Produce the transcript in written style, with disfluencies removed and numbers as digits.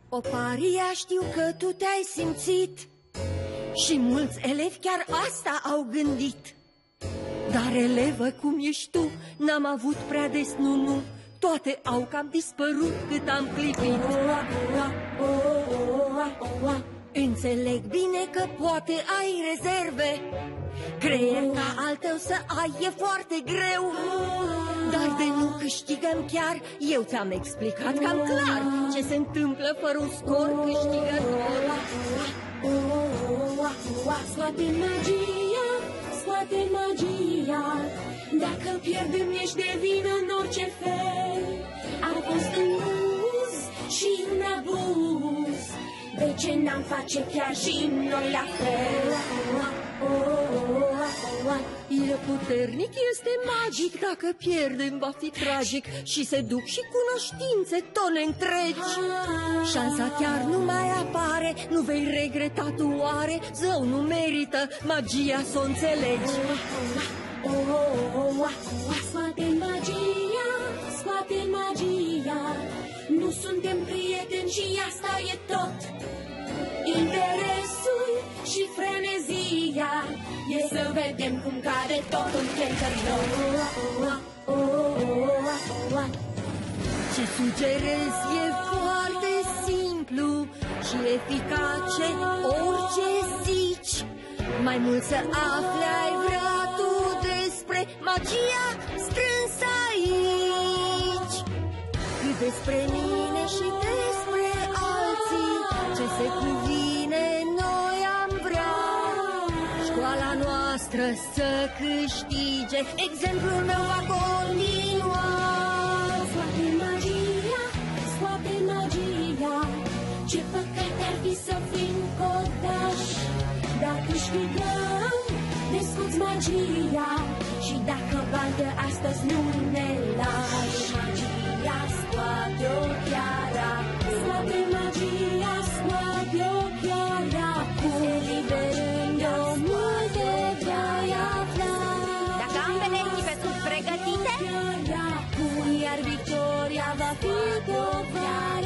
Oparia, știu că tu te-ai simțit și mulți elevi chiar asta au gândit. Dar elevă cum ești tu, n-am avut prea des nu. Toate au cam dispărut cât am clipit. Înțeleg bine că poate ai rezerve, creier ca al tău să ai e foarte greu. Dar de nu câștigăm chiar, eu ți-am explicat cam clar ce se întâmplă fără un scor câștigător. Scoate magia, scoate magia, dacă pierdem ești de vină în orice fel. A fost în uz și în abuz, de ce n-am face chiar și noi la fel? E puternic, este magic, dacă pierdem va fi tragic și se duc și cunoștințe tone întregi. Șansa chiar nu mai apare, nu vei regreta tu oare, zău nu merită magia să o înțelegi. Scoate magia, scoate magia, nu suntem prieteni și asta e tot. Interesul și frenezia e să vedem cum cade tot în Canterlot. Ce sugerez e foarte simplu și eficace, orice zici. Mai mult să afli ai vrea tu despre magia strânsă aici. Cât despre mine și despre alții, ce se cuvine noi am vrea. Școala noastră să câștige, exemplul meu va continua. Scoate magia, scoate magia, ce păcat ar fi să fim codași. Dacă câștigăm, ne scoți magia, și dacă baltă astăzi nu ne lași. Magia, scoate-o chiar acum. Scoate magia, scoate-o chiar acum. Eliberând-o multe vei afla. Dacă ambele echipe sunt pregătite, iar victoria va fi tot